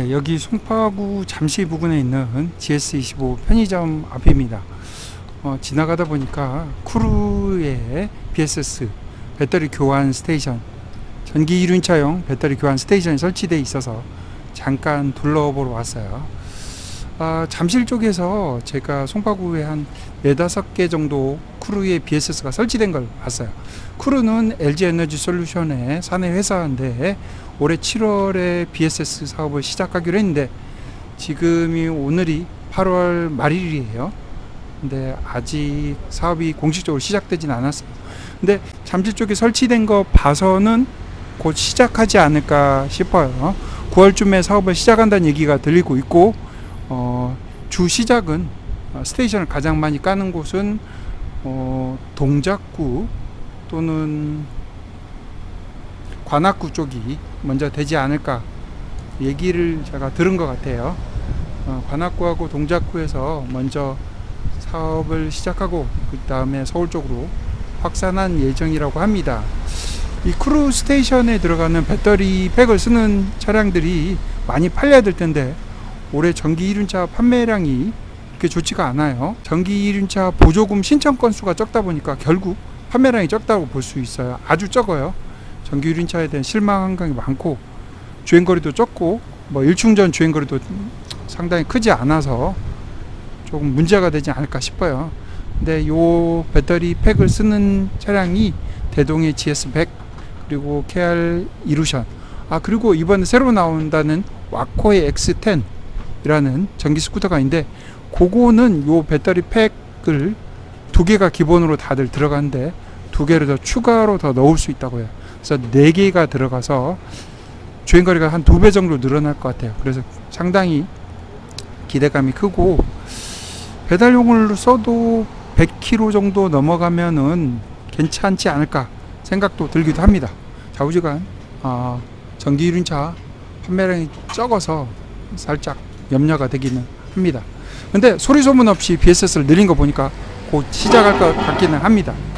네, 여기 송파구 잠실 부근에 있는 GS25 편의점 앞입니다. 지나가다 보니까 쿠루의 BSS 배터리 교환 스테이션, 전기 1륜차용 배터리 교환 스테이션이 설치되어 있어서 잠깐 둘러보러 왔어요. 잠실 쪽에서 제가 송파구에 한 4-5개 정도 쿠루의 BSS가 설치된 걸 봤어요. 쿠루는 LG에너지솔루션의 사내 회사인데 올해 7월에 BSS 사업을 시작하기로 했는데 지금이 오늘이 8월 말일이에요. 근데 아직 사업이 공식적으로 시작되진 않았어요. 근데 잠실 쪽에 설치된 거 봐서는 곧 시작하지 않을까 싶어요. 9월쯤에 사업을 시작한다는 얘기가 들리고 있고, 주 시작은 스테이션을 가장 많이 까는 곳은 동작구 또는 관악구 쪽이 먼저 되지 않을까 얘기를 제가 들은 것 같아요. 관악구하고 동작구에서 먼저 사업을 시작하고 그 다음에 서울 쪽으로 확산한 예정이라고 합니다. 이 쿠루 스테이션에 들어가는 배터리 팩을 쓰는 차량들이 많이 팔려야 될 텐데 올해 전기 1륜차 판매량이 그렇게 좋지가 않아요. 전기 1륜차 보조금 신청 건수가 적다 보니까 결국 판매량이 적다고 볼 수 있어요. 아주 적어요. 전기 1륜차에 대한 실망 한강이 많고 주행거리도 적고 일충전 주행거리도 상당히 크지 않아서 조금 문제가 되지 않을까 싶어요. 근데 요 배터리 팩을 쓰는 차량이 대동의 GS100 그리고 KR 이루션, 그리고 이번에 새로 나온다는 와코의 X10 이라는 전기 스쿠터가 있는데 그거는 요 배터리 팩을 2개가 기본으로 다들 들어가는데 2개를 더 추가로 더 넣을 수 있다고 해요. 그래서 4개가 들어가서 주행거리가 한 2배 정도 늘어날 것 같아요. 그래서 상당히 기대감이 크고 배달용으로 써도 100km 정도 넘어가면은 괜찮지 않을까 생각도 들기도 합니다. 좌우지간 전기 1륜차 판매량이 적어서 살짝 염려가 되기는 합니다. 근데 소리 소문 없이 BSS를 늘린 거 보니까 곧 시작할 것 같기는 합니다.